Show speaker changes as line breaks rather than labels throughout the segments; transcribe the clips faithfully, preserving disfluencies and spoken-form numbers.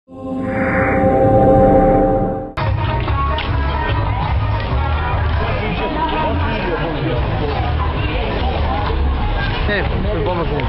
É, vamos ver.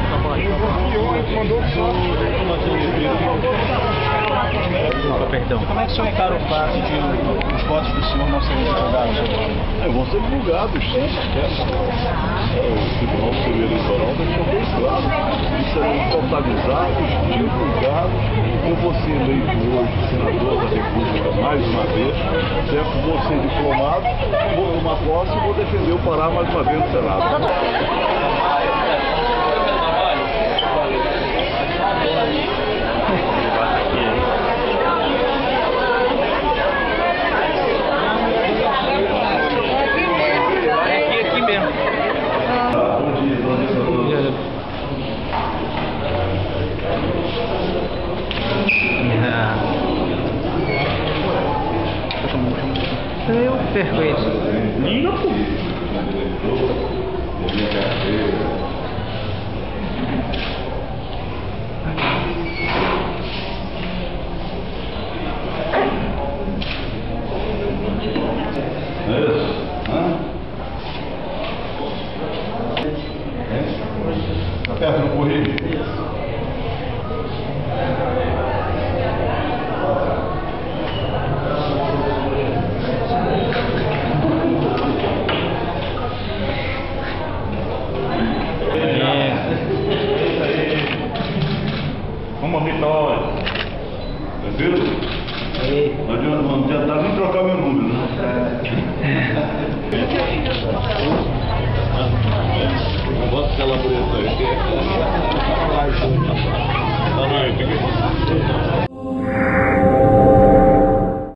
Opa, perdão.
Como é que o senhor encara o fato de os votos do senhor não serem divulgados?
É, vão ser divulgados, sim. É, o Tribunal Superior Eleitoral deixou bem claro. Eles serão totalizados, divulgados. Eu vou ser eleito hoje senador da República mais uma vez. Certo? Vou ser diplomado, vou tomar posse e vou defender o Pará mais uma vez no Senado.
Eu perco isso.
É isso? Hã? É? Aperta no correio. Uma vitória. Tranquilo? Não adianta, não adianta nem trocar meu número, né? Bota aquela preta aí. Tá, não,